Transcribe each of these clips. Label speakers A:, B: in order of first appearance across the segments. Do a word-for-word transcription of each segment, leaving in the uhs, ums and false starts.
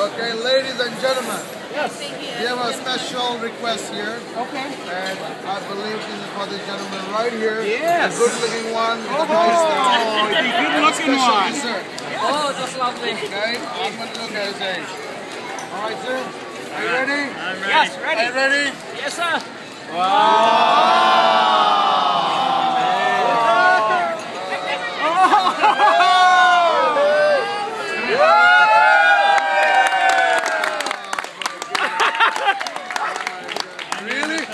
A: Okay, ladies and gentlemen.
B: Yes.
A: We have a special request here.
B: Okay.
A: And I believe this is for this gentleman right here.
B: Yes.
A: The good-looking one with
B: Oh,
A: the nice
B: oh the good-looking one.
A: Dessert.
C: Oh, that's lovely.
A: Okay, I'm going to look at his age. All right, sir. Are you ready?
C: I'm ready.
B: Yes, ready.
A: Are you ready?
C: Yes, sir.
A: Wow. Really?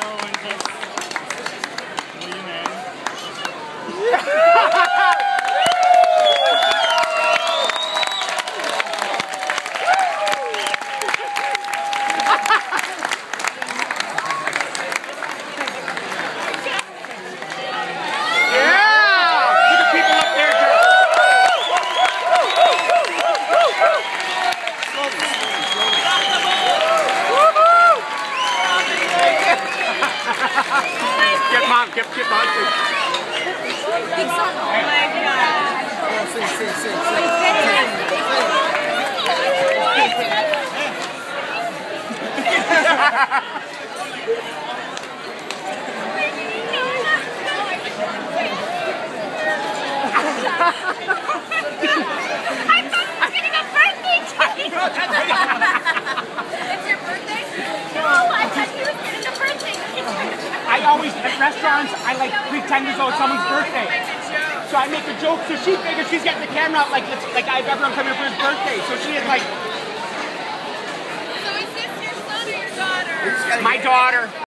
B: Get mom, get, get mom.
C: Oh my God.
A: Oh, sing, sing, sing, sing.
D: I thought you were getting a birthday cake! It's your birthday? No, I thought you were getting a birthday cake!
B: I always, at restaurants, I like pretend as though it's someone's birthday. So I make a joke, so she figures she's getting the camera out like it's like I've everyone coming for his birthday. So she is like,
D: So is this your son or your daughter?
B: my daughter.